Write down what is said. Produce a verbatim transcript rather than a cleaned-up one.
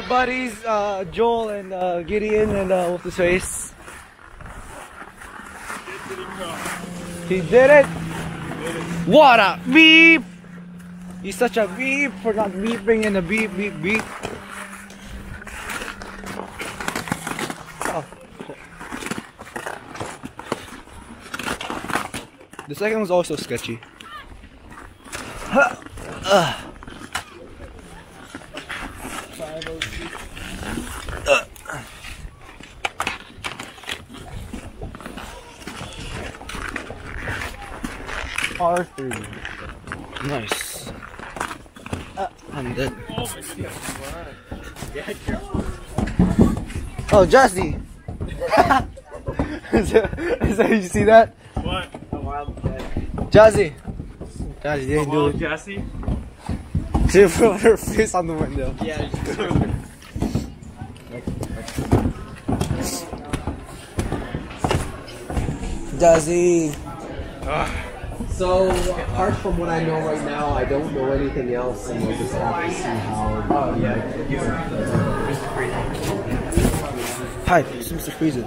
buddies, uh, Joel and uh, Gideon, and uh, what's his face? He did it! What a beep! He's such a beep for not beeping in a beep, beep, beep. Oh. The second was also sketchy. Uh. Uh. R three. Nice. Uh, I'm dead. Oh, Jesse! is, that, is that, you see that? What? A wild cat. Jazzy! Jazzy didn't do it. Jesse? She put her face on the window. Yeah. Jazzy! So, apart from what I know right now, I don't know anything else, and we'll just have to see how. Oh, yeah. Hi, it's Mister Freezer.